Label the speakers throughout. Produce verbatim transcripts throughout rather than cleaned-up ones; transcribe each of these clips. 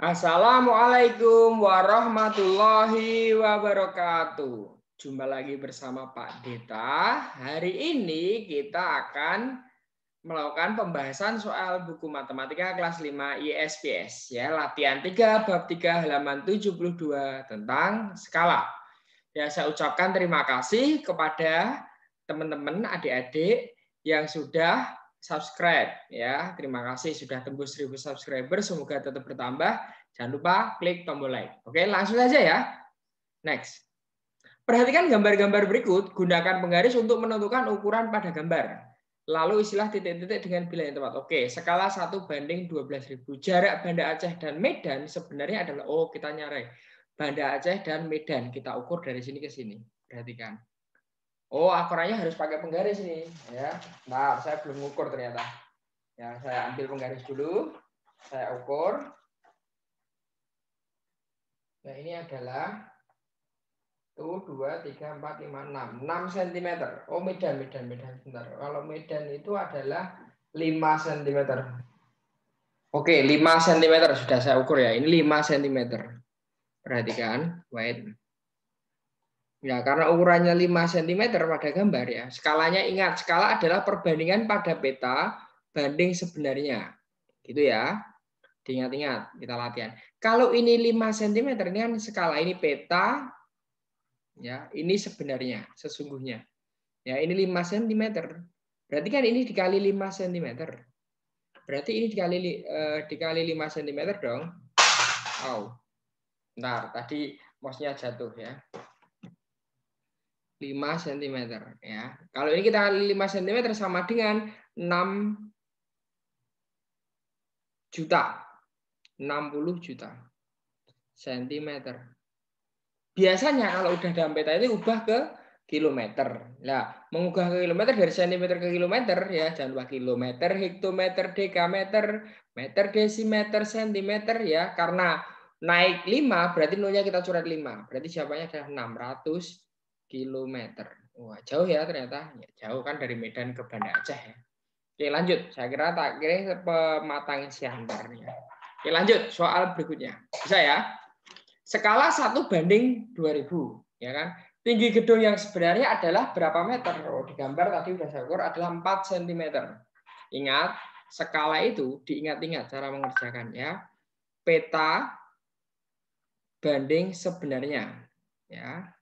Speaker 1: Assalamualaikum warahmatullahi wabarakatuh. Jumpa lagi bersama Pak Deta. Hari ini kita akan melakukan pembahasan soal buku matematika kelas lima I S P S ya, latihan tiga bab tiga halaman tujuh puluh dua tentang skala. Ya, saya ucapkan terima kasih kepada teman-teman adik-adik yang sudah subscribe ya. Terima kasih sudah tembus seribu subscriber, semoga tetap bertambah. Jangan lupa klik tombol like. Oke, langsung saja ya. Next. Perhatikan gambar-gambar berikut, gunakan penggaris untuk menentukan ukuran pada gambar. Lalu istilah titik-titik dengan bilangan yang tepat. Oke, skala satu banding dua belas ribu. Jarak Banda Aceh dan Medan sebenarnya adalah, oh kita nyari Banda Aceh dan Medan. Kita ukur dari sini ke sini. Perhatikan. Oh, akurannya harus pakai penggaris nih, ya. Nah, saya belum ukur ternyata. Ya, saya ambil penggaris dulu. Saya ukur. Nah, ini adalah tuh dua, tiga, empat, lima, enam. enam sentimeter. Oh, Medan, Medan, Medan. Sebentar. Kalau Medan itu adalah lima sentimeter. Oke, lima sentimeter sudah saya ukur ya. Ini lima sentimeter. Perhatikan. Wait. Ya, karena ukurannya lima sentimeter pada gambar ya. Skalanya ingat, skala adalah perbandingan pada peta banding sebenarnya. Gitu ya. Diingat-ingat, kita latihan. Kalau ini lima sentimeter, ini kan skala, ini peta, ya, ini sebenarnya, sesungguhnya. Ya, ini lima sentimeter. Berarti kan ini dikali lima sentimeter. Berarti ini dikali eh, dikali lima sentimeter dong. Oh. Bentar, tadi mouse-nya jatuh ya. lima sentimeter ya. Kalau ini kita kali lima sentimeter sama dengan enam juta. enam puluh juta sentimeter. Biasanya kalau udah dalam peta itu ubah ke kilometer. Nah, mengubah ke kilometer dari sentimeter ke kilometer ya, jangan lupa kilometer, hektometer, dekameter, meter, desimeter, sentimeter ya. Karena naik lima berarti nolnya kita coret lima. Berarti jawabannya adalah enam ratus kilometer. Wah, jauh ya ternyata. Ya, jauh kan dari Medan ke Banda Aceh ya. Oke, lanjut. Saya kira tak kira pematang siantarnya. Oke, lanjut. Soal berikutnya. Bisa ya? Skala satu banding dua ribu, ya kan? Tinggi gedung yang sebenarnya adalah berapa meter? Oh, di gambar tadi sudah saya ukur adalah empat sentimeter. Ingat, skala itu diingat-ingat cara mengerjakan ya. Peta banding sebenarnya, ya.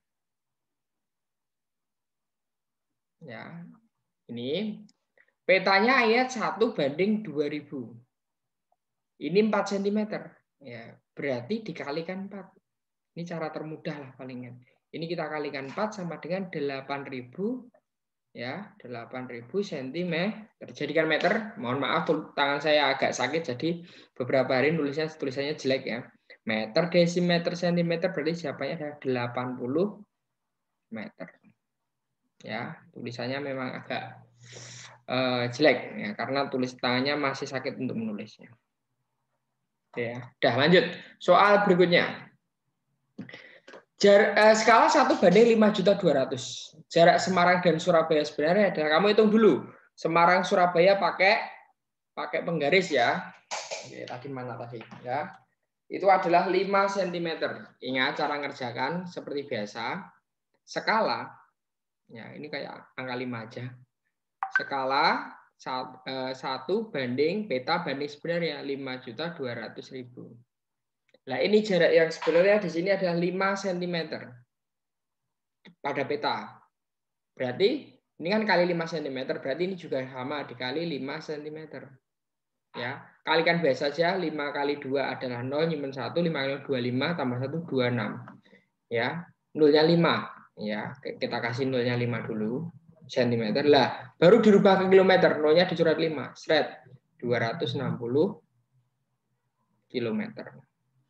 Speaker 1: Ya. Ini petanya ayat satu banding dua ribu. Ini empat sentimeter. Ya, berarti dikalikan empat. Ini cara termudah lah palingan. Ini kita kalikan empat sama dengan delapan ribu ya, delapan ribu sentimeter. Jadikan meter. Mohon maaf tangan saya agak sakit jadi beberapa hari nulisnya tulisannya jelek ya. Meter, desimeter, sentimeter berarti jawabannya adalah delapan puluh meter. Ya, tulisannya memang agak uh, jelek ya karena tulis tangannya masih sakit untuk menulisnya. Oke ya. Udah lanjut. Soal berikutnya. Jar, eh, skala satu banding lima juta dua ratus. Jarak Semarang dan Surabaya sebenarnya adalah, kamu hitung dulu. Semarang Surabaya pakai pakai penggaris ya. Oke, tadi mana tadi ya? Itu adalah lima sentimeter. Ingat cara ngerjakan seperti biasa. Skala ya, ini kayak angka lima aja. Skala satu banding peta banding sebenarnya lima juta dua ratus ribu. Nah, ini jarak yang sebenarnya di sini adalah lima sentimeter pada peta. Berarti ini kan kali lima sentimeter, berarti ini juga sama dikali lima sentimeter. Ya, kalikan biasa saja, lima kali dua adalah nol, nyimpen satu, lima kali dua, lima, tambah satu, dua puluh enam. Ya, nolnya lima. Ya, kita kasih nolnya lima dulu, sentimeter. Lah, baru dirubah ke kilometer, nolnya dicoret lima. Seret, dua ratus enam puluh kilometer.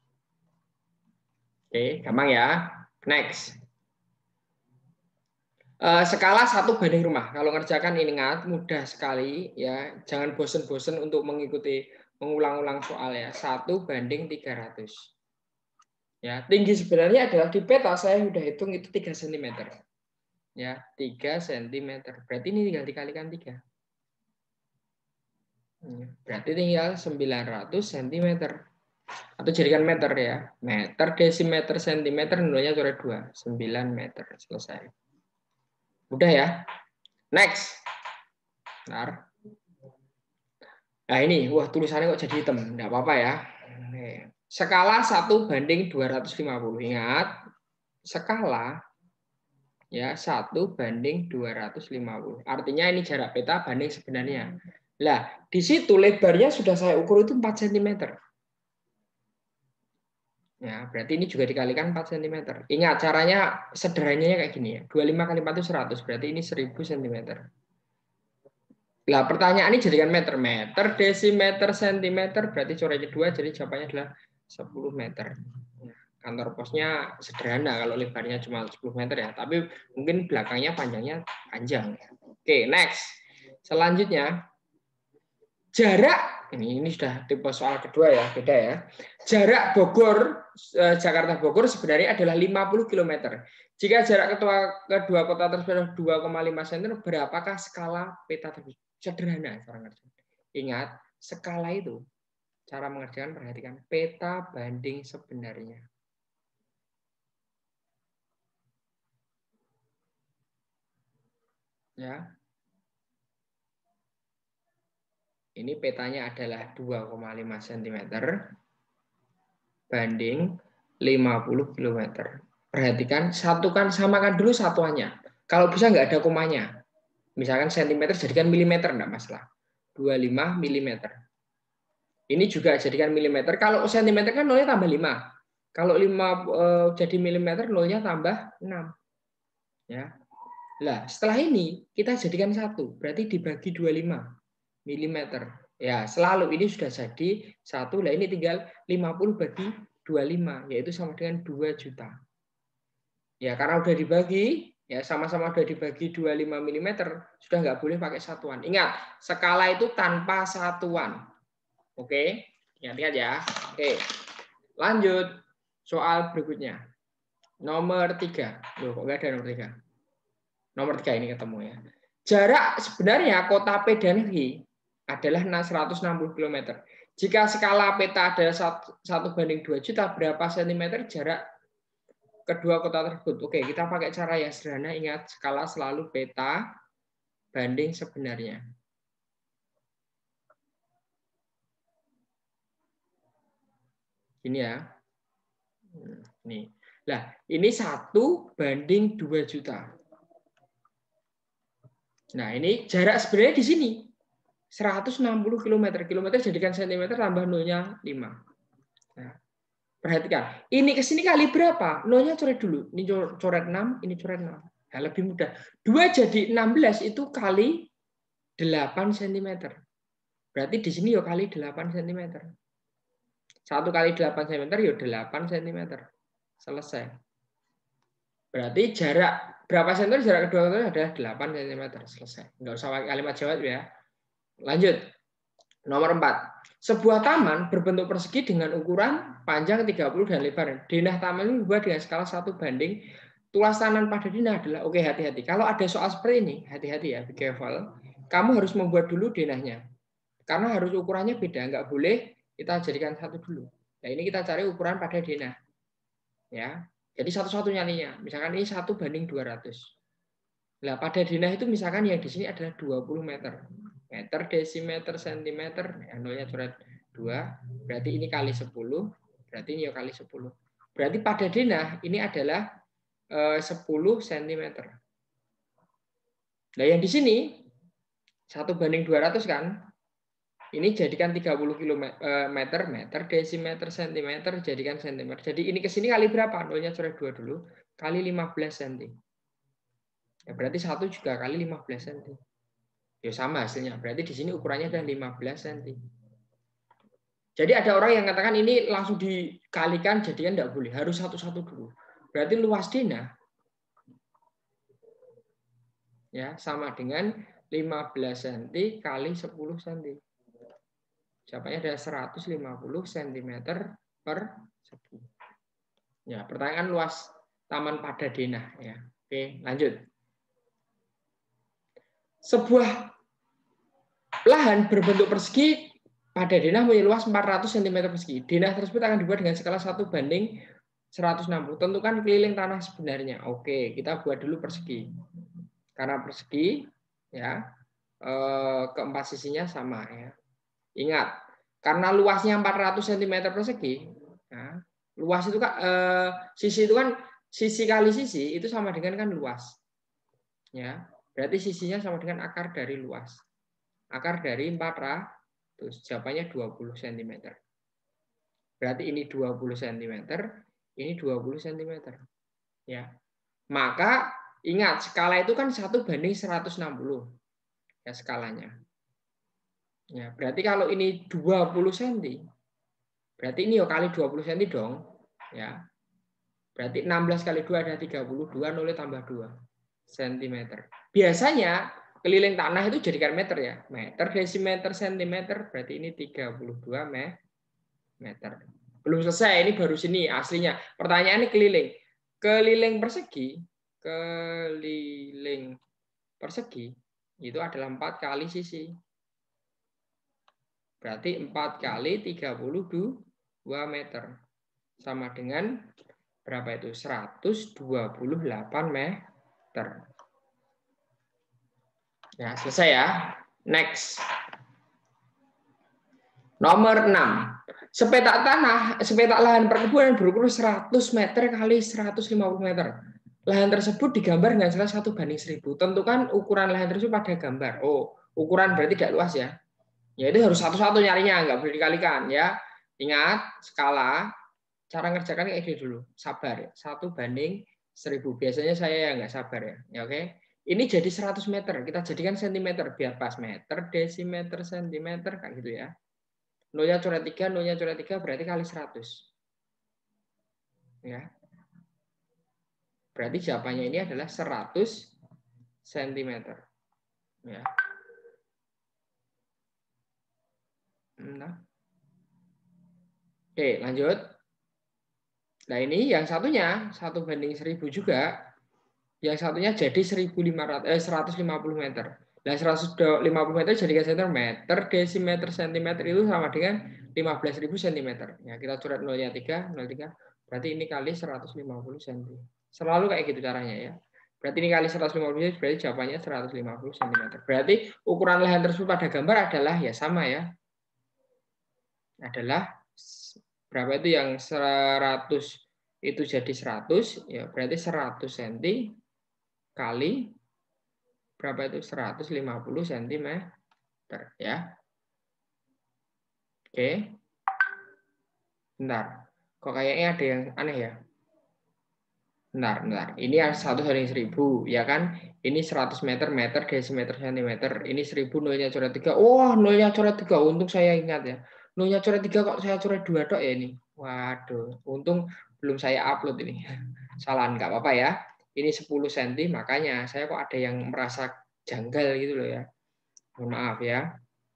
Speaker 1: Oke, gampang ya. Next. Uh, skala satu banding rumah. Kalau ngerjakan ini ingat mudah sekali ya. Jangan bosen-bosen untuk mengikuti mengulang-ulang soal ya. Satu banding tiga ratus. Ya, tinggi sebenarnya adalah di peta saya sudah hitung itu tiga sentimeter. Ya, tiga sentimeter. Berarti ini tinggal dikalikan tiga. Berarti tinggal sembilan ratus sentimeter. Atau jadikan meter ya. Meter, desimeter, sentimeter, nilainya coret dua. sembilan meter. Selesai. Udah ya. Next. Bentar. Nah ini, wah tulisannya kok jadi hitam. Nggak apa-apa ya. Skala satu banding dua ratus lima puluh. Ingat, skala ya satu banding dua ratus lima puluh. Artinya ini jarak peta banding sebenarnya. Lah, di situ lebarnya sudah saya ukur itu empat sentimeter. Ya, berarti ini juga dikalikan empat sentimeter. Ingat, caranya sederhananya kayak gini ya. dua puluh lima kali empat itu seratus, berarti ini seribu sentimeter. Nah, pertanyaan ini jadikan meter. Meter, desimeter, sentimeter, berarti coretnya dua, jadi jawabannya adalah sepuluh meter. Kantor posnya sederhana kalau lebarnya cuma sepuluh meter ya, tapi mungkin belakangnya panjangnya panjang. Oke, next. Selanjutnya, jarak, ini, ini sudah tipe soal kedua ya, beda ya. Jarak Bogor, Jakarta Bogor sebenarnya adalah lima puluh kilometer. Jika jarak kedua, kedua kota tersebut dua koma lima sentimeter, berapakah skala peta tersebut? Sederhana cara ngerjain. Ingat, skala itu cara mengerjakan perhatikan peta banding sebenarnya. Ya. Ini petanya adalah dua koma lima sentimeter banding lima puluh kilometer. Perhatikan, satukan samakan dulu satuannya. Kalau bisa nggak ada komanya. Misalkan sentimeter jadikan milimeter, enggak masalah. dua puluh lima milimeter. Ini juga jadikan milimeter. Kalau sentimeter kan nolnya tambah lima. Kalau lima eh, jadi milimeter, nolnya tambah enam. Ya. Nah, setelah ini kita jadikan satu. Berarti dibagi dua puluh lima milimeter. Ya, selalu ini sudah jadi satu. Nah, ini tinggal lima puluh bagi dua puluh lima, yaitu sama dengan dua juta. Ya, karena udah dibagi, ya sama-sama udah dibagi dua puluh lima milimeter, sudah nggak boleh pakai satuan. Ingat, skala itu tanpa satuan. Oke, ingat-ingat ya. Oke, lanjut. Soal berikutnya. Nomor tiga. Loh, kok nggak ada nomor tiga? Nomor tiga ini ketemu ya. Jarak sebenarnya kota P dan Q adalah seratus enam puluh kilometer. Jika skala peta adalah satu banding dua juta, berapa sentimeter jarak kedua kota tersebut? Oke, kita pakai cara yang sederhana. Ingat, skala selalu peta banding sebenarnya. Ini ya. Nih. Nah, ini satu banding dua juta. Nah, ini jarak sebenarnya di sini. seratus enam puluh kilometer. Kilometer jadikan sentimeter tambah nolnya lima. Nah, perhatikan. Ini ke sini kali berapa? Nolnya coret dulu. Ini coret enam, ini coret enam. Nah, lebih mudah. dua jadi enam belas itu kali delapan sentimeter. Berarti di sini ya kali delapan sentimeter. satu kali delapan sentimeter ya delapan sentimeter. Selesai. Berarti jarak berapa sentimeter jarak kedua itu adalah delapan sentimeter. Selesai. Enggak usah pakai kalimat jawab ya. Lanjut. Nomor empat. Sebuah taman berbentuk persegi dengan ukuran panjang tiga puluh dan lebar. Denah taman ini dibuat dengan skala satu banding. Tulas tangan pada denah adalah, oke hati-hati. Kalau ada soal seperti ini, hati-hati ya, be careful. Kamu harus membuat dulu denahnya. Karena harus ukurannya beda, nggak boleh kita jadikan satu dulu. Nah ini kita cari ukuran pada denah. Ya, jadi satu-satunya nih, misalkan ini satu banding dua ratus. Nah pada denah itu misalkan yang di sini adalah dua puluh meter. Meter, desimeter, sentimeter, ya, nolnya coret dua, berarti ini kali sepuluh, berarti ini ya kali sepuluh. Berarti pada denah ini adalah eh, sepuluh sentimeter. Nah yang di sini satu banding dua ratus kan, ini jadikan tiga puluh kilometer, meter, desimeter, sentimeter, jadikan sentimeter. Jadi ini ke sini kali berapa? Nolnya coret dua dulu, kali lima belas sentimeter. Ya, berarti satu juga kali lima belas sentimeter. Ya sama hasilnya. Berarti di sini ukurannya adalah lima belas sentimeter. Jadi ada orang yang katakan ini langsung dikalikan, jadikan tidak boleh. Harus satu-satu dulu. Berarti luas denah ya sama dengan lima belas sentimeter kali sepuluh sentimeter. Jawabannya adalah seratus lima puluh sentimeter per sepuluh. Ya, pertanyaan luas taman pada denah ya. Oke, lanjut. Sebuah lahan berbentuk persegi pada denah punya luas empat ratus sentimeter persegi. Denah tersebut akan dibuat dengan skala satu banding seratus enam puluh. Tentukan keliling tanah sebenarnya. Oke, kita buat dulu persegi. Karena persegi, ya, keempat sisinya sama. Ya. Ingat, karena luasnya empat ratus sentimeter persegi, ya, luas itu kan eh, sisi itu kan sisi kali sisi itu sama dengan kan luas. Ya, berarti sisinya sama dengan akar dari luas. Akar dari empat ratus, jawabannya dua puluh sentimeter. Berarti ini dua puluh sentimeter, ini dua puluh sentimeter. Ya. Maka ingat, skala itu kan satu banding seratus enam puluh. Ya, skalanya. Ya, berarti kalau ini dua puluh sentimeter, berarti ini ya kali dua puluh sentimeter dong. Ya. Berarti enam belas kali dua ada tiga puluh dua, nol tambah dua sentimeter. Biasanya keliling tanah itu jadikan meter ya. Meter, desimeter, sentimeter, berarti ini tiga puluh dua meter. Belum selesai, ini baru sini aslinya. Pertanyaan ini keliling. Keliling persegi, keliling persegi itu adalah empat kali sisi. Berarti empat kali tiga puluh dua meter. Sama dengan berapa itu? seratus dua puluh delapan meter. Ya, selesai ya. Next. Nomor enam. Sepetak tanah, sepetak lahan perkebunan berukur seratus meter kali seratus lima puluh meter. Lahan tersebut digambar dengan skala satu banding seribu. Tentukan ukuran lahan tersebut pada gambar. Oh, ukuran berarti tidak luas ya. Ya itu harus satu-satu nyarinya, nggak boleh dikalikan ya. Ingat, skala, cara ngerjakan kayak gini dulu. Sabar ya. satu banding seribu. Biasanya saya yang nggak sabar ya. Ya oke. Ini jadi seratus meter. Kita jadikan sentimeter biar pas meter, desimeter, sentimeter kayak gitu ya. Nolnya coret tiga, nolnya coret tiga berarti kali seratus. Ya. Berarti jawabannya ini adalah seratus sentimeter. Ya. Nah. Oke, lanjut. Nah ini yang satunya satu banding seribu juga. Yang satunya jadi seribu lima ratus, eh, seratus lima puluh meter. Nah seratus lima puluh meter jadikan sentimeter, desimeter, sentimeter itu sama dengan lima belas ribu sentimeter. Ya, kita coret nolnya tiga, nol tiga. Berarti ini kali seratus lima puluh sentimeter. Selalu kayak gitu caranya ya. Berarti ini kali seratus lima puluh, berarti jawabannya seratus lima puluh sentimeter. Berarti ukuran lahan tersebut pada gambar adalah ya sama ya. Adalah berapa itu yang seratus itu jadi seratus, ya berarti seratus sentimeter kali berapa itu seratus lima puluh sentimeter ya. Oke. Bentar. Kok kayaknya ada yang aneh ya? Bentar, bentar. Ini satu banding seribu, ya kan? Ini seratus meter, meter, desimeter, sentimeter. Ini seribu, nolnya coret tiga. Wah, nolnya coret tiga. Untung saya ingat ya. Nolnya coret tiga kok saya coret dua dok ya ini. Waduh, untung belum saya upload ini. Salah, nggak apa-apa ya. Ini sepuluh sentimeter, makanya saya kok ada yang merasa janggal gitu loh ya. Mohon maaf ya.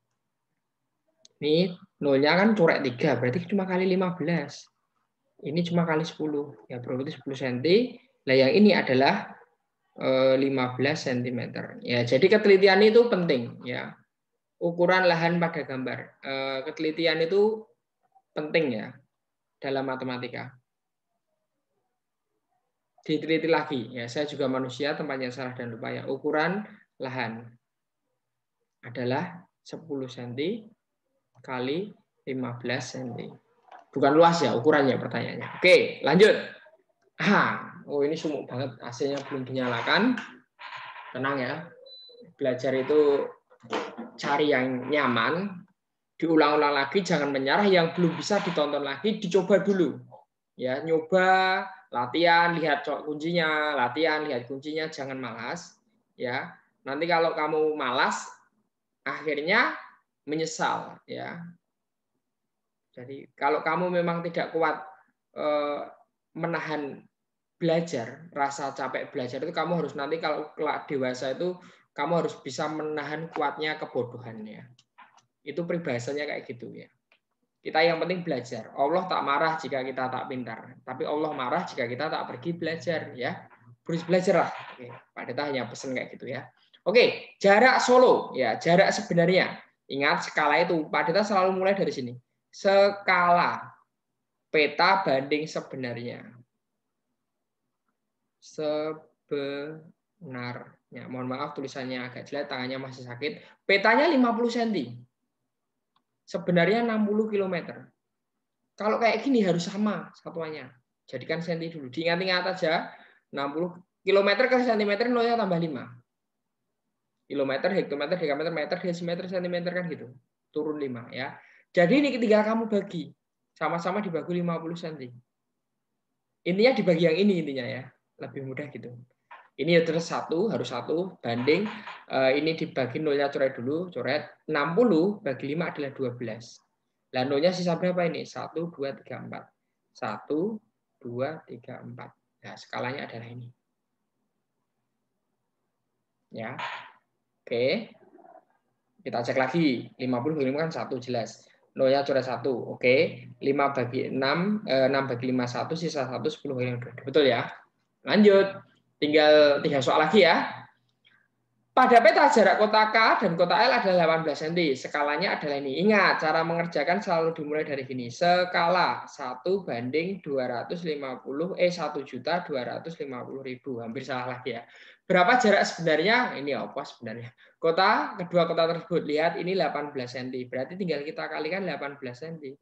Speaker 1: Ini nolnya kan coret tiga, berarti cuma kali lima belas. Ini cuma kali sepuluh. Ya berarti sepuluh sentimeter. Nah yang ini adalah lima belas sentimeter. Ya, jadi ketelitian itu penting ya. Ukuran lahan pada gambar. Ketelitian itu penting ya dalam matematika. Diteliti lagi ya, saya juga manusia, tempatnya salah dan lupa ya. Ukuran lahan adalah sepuluh sentimeter kali lima belas sentimeter. Bukan luas ya ukurannya pertanyaannya. Oke, lanjut. Ah, oh ini sumuk banget, A C-nya belum dinyalakan. Tenang ya. Belajar itu cari yang nyaman, diulang-ulang lagi, jangan menyerah. Yang belum bisa ditonton lagi, dicoba dulu. Ya, nyoba, latihan, lihat kuncinya, latihan, lihat kuncinya, jangan malas. Ya, nanti kalau kamu malas, akhirnya menyesal. Ya, jadi kalau kamu memang tidak kuat eh, menahan belajar, rasa capek belajar itu kamu harus nanti kalau dewasa itu kamu harus bisa menahan kuatnya kebodohannya. Itu peribahasanya kayak gitu ya. Kita yang penting belajar. Allah tak marah jika kita tak pintar, tapi Allah marah jika kita tak pergi belajar ya. Terus belajarlah. Oke, Pak Deta hanya pesan kayak gitu ya. Oke, jarak Solo ya, jarak sebenarnya. Ingat skala itu, Pak Dita selalu mulai dari sini. Skala peta banding sebenarnya. Sebenarnya. Mohon maaf tulisannya agak jelek, tangannya masih sakit. Petanya lima puluh sentimeter. Sebenarnya enam puluh kilometer. Kalau kayak gini harus sama satuannya. Jadikan senti dulu. Diingat-ingat aja, enam puluh kilometer ke sentimeter nolnya tambah lima. Kilometer, hektometer, dekameter, meter, desimeter, sentimeter kan gitu. Turun lima ya. Jadi ini ketika kamu bagi, sama-sama dibagi lima puluh sentimeter. Intinya dibagi yang ini intinya ya. Lebih mudah gitu. Ini terus satu, harus satu, banding. Ini dibagi nolnya coret dulu, coret. enam puluh bagi lima adalah dua belas. Lah nolnya sisa berapa ini? satu, dua, tiga, empat. satu, dua, tiga, empat. Nah, skalanya adalah ini. Ya. Oke. Kita cek lagi. lima puluh bagi lima kan satu jelas. Nolnya coret satu. Oke. lima bagi enam, enam bagi lima, satu, sisa satu, sepuluh bagi dua. Betul ya? Lanjut. Tinggal tiga soal lagi ya. Pada peta jarak kota K dan kota L adalah delapan belas sentimeter. Skalanya adalah ini. Ingat, cara mengerjakan selalu dimulai dari gini. Skala satu banding dua ratus lima puluh, eh satu juta dua ratus lima puluh ribu. Hampir salah lagi ya. Berapa jarak sebenarnya? Ini apa sebenarnya? Kota, kedua kota tersebut. Lihat, ini delapan belas sentimeter. Berarti tinggal kita kalikan delapan belas sentimeter.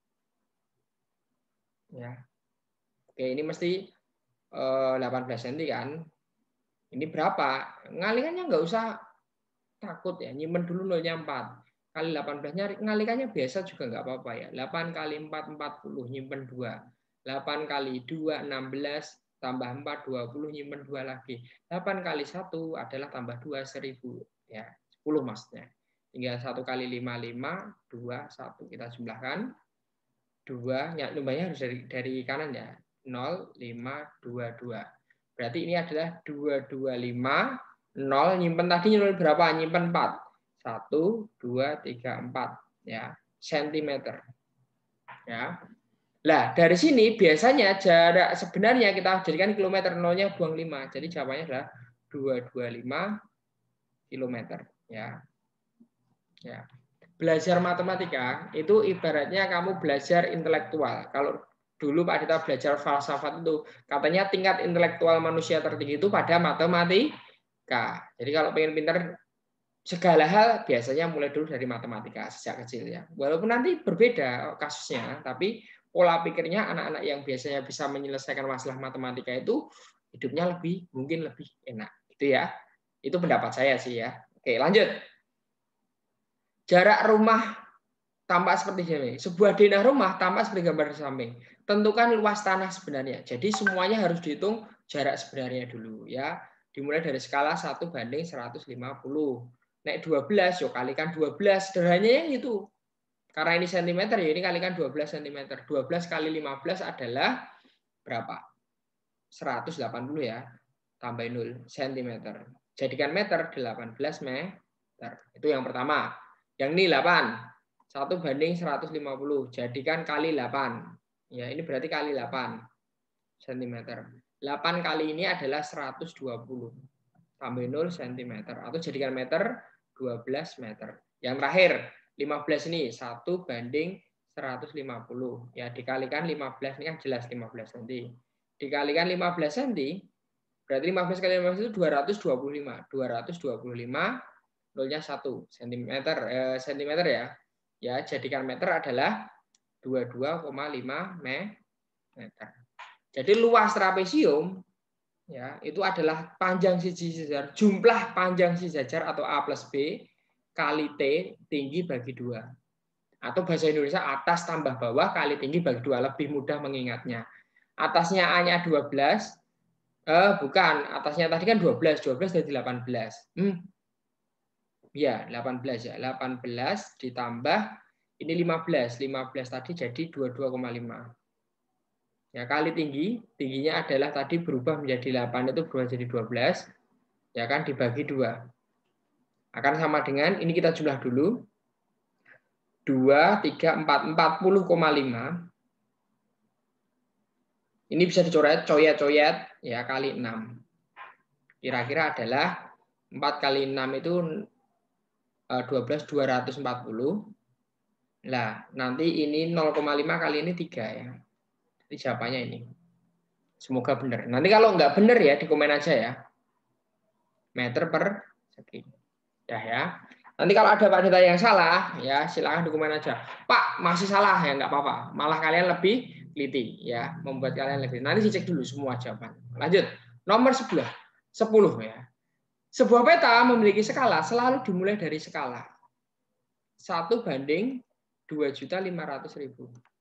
Speaker 1: Ya. Oke, ini mesti eh, delapan belas sentimeter kan. Ini berapa? Ngalikannya nggak usah takut ya, nyimpen dulu nolnya empat. Kali delapan belas, ngalikannya biasa juga nggak apa-apa ya. delapan kali empat, empat puluh, nyimpen dua. delapan kali dua, enam belas, tambah empat, dua puluh, nyimpen dua lagi. delapan kali satu adalah tambah dua, seribu. Ya, sepuluh maksudnya. Tinggal satu kali lima, lima, dua, satu. Kita jumlahkan. dua, ya, lumayan harus dari, dari kanan ya. nol, lima, dua, dua. Berarti ini adalah dua ratus dua puluh lima, nol, nyimpen tadi nol berapa? Nyimpen empat. satu, dua, tiga, empat. Ya, sentimeter. Ya. Nah, dari sini biasanya jarak sebenarnya kita jadikan kilometer, nolnya buang lima. Jadi jawabannya adalah dua ratus dua puluh lima kilometer. Ya. Ya. Belajar matematika itu ibaratnya kamu belajar intelektual. Kalau dulu Pak Dita belajar falsafat itu katanya tingkat intelektual manusia tertinggi itu pada matematika. Jadi kalau pengen pintar segala hal biasanya mulai dulu dari matematika sejak kecil ya. Walaupun nanti berbeda kasusnya, tapi pola pikirnya anak-anak yang biasanya bisa menyelesaikan masalah matematika itu hidupnya lebih mungkin lebih enak, gitu ya. Itu pendapat saya sih ya. Oke, lanjut. Jarak rumah tampak seperti ini. Sebuah denah rumah tampak seperti gambar di samping. Tentukan luas tanah sebenarnya. Jadi semuanya harus dihitung jarak sebenarnya dulu ya. Dimulai dari skala satu banding seratus lima puluh. Naik dua belas, yuk kalikan dua belas. Sederhananya gitu. Karena ini sentimeter, ya ini kalikan dua belas sentimeter. dua belas kali lima belas adalah berapa? seratus delapan puluh ya. Tambahin nol sentimeter. Jadikan meter delapan belas meter. Itu yang pertama. Yang ini delapan. satu banding seratus lima puluh. Jadikan kali delapan. Ya, ini berarti kali delapan sentimeter. delapan kali ini adalah seratus dua puluh. Tambah nol sentimeter. Atau jadikan meter dua belas meter. Yang terakhir, lima belas ini. satu banding seratus lima puluh. Ya, dikalikan lima belas. Ini kan jelas lima belas sentimeter. Dikalikan lima belas sentimeter. Berarti lima belas kali lima belas itu dua ratus dua puluh lima. dua ratus dua puluh lima. Nolnya satu. Sentimeter. Eh, sentimeter ya. Ya, jadikan meter adalah dua puluh dua koma lima meter. Jadi luas trapesium ya, itu adalah panjang sisi sejajar, jumlah panjang sisi sejajar atau A plus B kali T tinggi bagi dua. Atau bahasa Indonesia atas tambah bawah kali tinggi bagi dua, lebih mudah mengingatnya. Atasnya A-nya dua belas, eh bukan, atasnya tadi kan dua belas, dua belas jadi delapan belas. Hmm. Ya, delapan belas ya. delapan belas ditambah ini lima belas, lima belas tadi jadi dua puluh dua koma lima. Ya, kali tinggi, tingginya adalah tadi berubah menjadi delapan itu berubah jadi dua belas. Ya kan dibagi dua. Akan sama dengan ini kita jumlah dulu. dua, tiga, empat, empat puluh koma lima. Ini bisa dicoret, coyet-coyet ya kali enam. Kira-kira adalah empat kali enam itu dua belas dua ratus empat puluh. Nah, nanti ini nol koma lima kali ini tiga ya. Jadi jawabannya ini. Semoga benar. Nanti kalau nggak benar ya, di komen aja ya. Meter per segi. Dah ya. Nanti kalau ada Pak Dita yang salah, ya silakan di komen aja. Pak, masih salah ya, nggak apa-apa. Malah kalian lebih teliti ya, membuat kalian lebih. Nanti dicek dulu semua jawaban. Lanjut. Nomor sebelah. sepuluh ya. Sebuah peta memiliki skala selalu dimulai dari skala satu banding dua juta lima ratus ribu.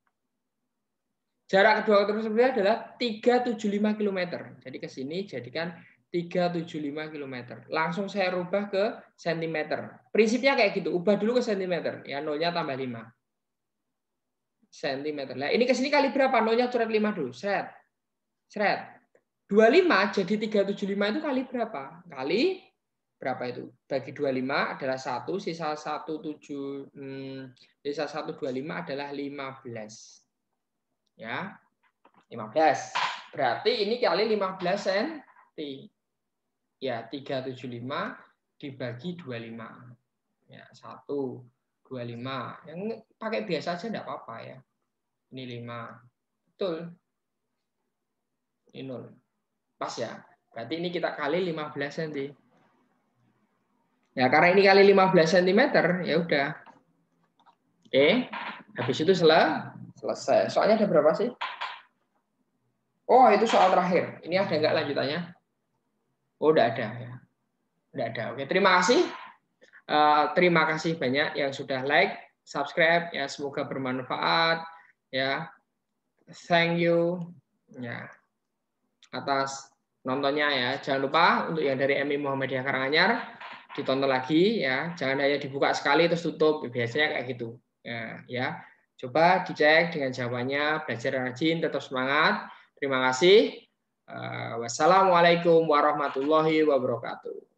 Speaker 1: Jarak kedua tersebut adalah tiga ratus tujuh puluh lima kilometer. Jadi ke sini jadikan tiga ratus tujuh puluh lima kilometer. Langsung saya rubah ke sentimeter. Prinsipnya kayak gitu, ubah dulu ke sentimeter. Ya, nolnya tambah lima. Sentimeter. Nah, ini ke sini kali berapa? Nolnya coret lima dulu. Seret. Seret. dua puluh lima jadi tiga ratus tujuh puluh lima itu kali berapa? Kali berapa itu? Bagi dua puluh lima adalah satu, sisa satu tujuh hmm, sisa satu dua puluh lima adalah lima belas. Ya. lima belas. Berarti ini kali lima belas sentimeter. Ya, tiga ratus tujuh puluh lima dibagi dua puluh lima. Ya, satu, dua puluh lima. Yang pakai biasa aja enggak apa-apa ya. Ini lima. Betul. Ini nol. Pas ya. Berarti ini kita kali lima belas sentimeter. Ya, karena ini kali lima belas sentimeter, ya udah. Oke. Habis itu sel selesai. Soalnya ada berapa sih? Oh, itu soal terakhir. Ini ada enggak lanjutannya? Oh, udah ada ya. Udah ada. Oke, terima kasih. Uh, terima kasih banyak yang sudah like, subscribe ya, semoga bermanfaat ya. Thank you ya atas nontonnya ya. Jangan lupa untuk yang dari M I Muhammadiyah Karanganyar ditonton lagi ya. Jangan hanya dibuka sekali terus tutup. Biasanya kayak gitu. Ya, ya. Coba dicek dengan jawabannya, belajar rajin, tetap semangat. Terima kasih. Uh, wassalamualaikum warahmatullahi wabarakatuh.